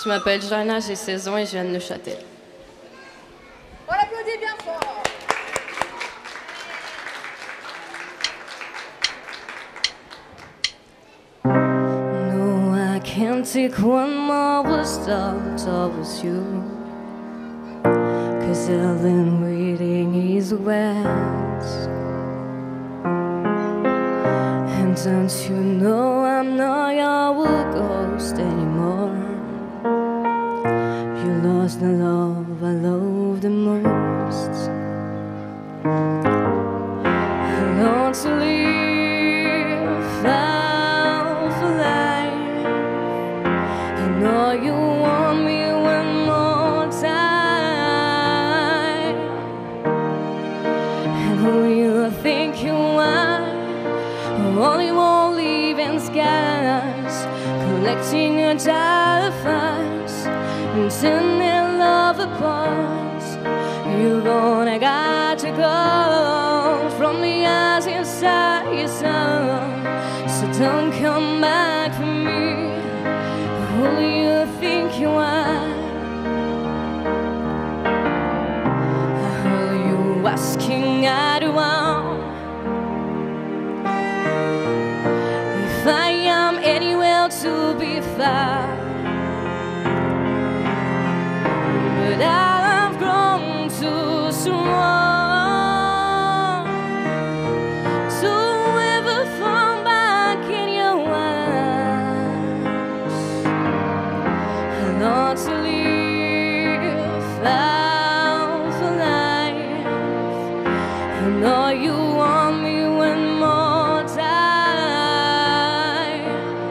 Je m'appelle Johanna, j'ai 16 ans et je viens de Neuchâtel. On l'applaudit bien fort. No, I can't take one more stop towards you, 'cause I've been waiting his words. And don't you know I'm not your ghost anymore? You lost the love I love the most. I long to live out for life. I know you want me one more time. And who you think you are? Only won't leave in skies, collecting your diamonds and sending love apart. You're gonna got to go from the eyes inside your soul. So don't come back for me. Who do you think you are? I heard you asking I do want. If I am anywhere to be found, but I've grown too strong to ever fall back in your arms. I long to live out for life. I know you want me one more time.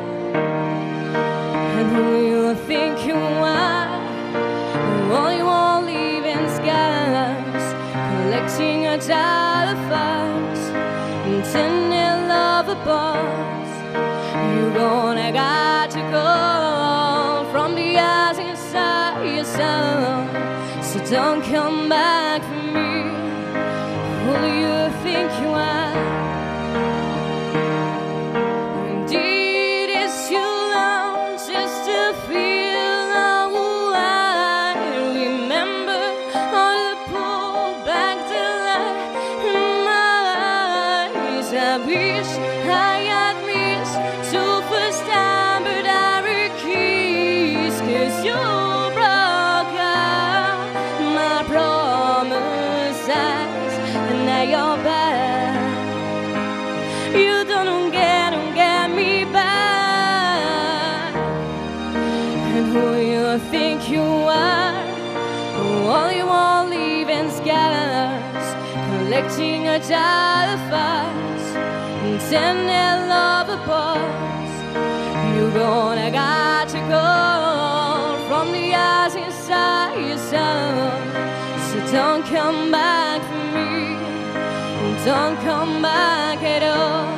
And who you think you are? Only won't leave in skies, collecting a dollar fast and sending love apart. You're gonna got to go from the eyes inside your soul. So don't come back for me. Who do you think you are? Indeed, it's you long just to feel who I remember. All the pull back the light in my eyes. I wish I had missed your first time, but I refuse, 'cause you broke out my promises, and now you're back. You don't get me back. And who you think you are? Only won't leave in scars, collecting a dollar fast and sending love apart. You're gonna got to go from the eyes inside your soul. So don't come back for me. Don't come back at all.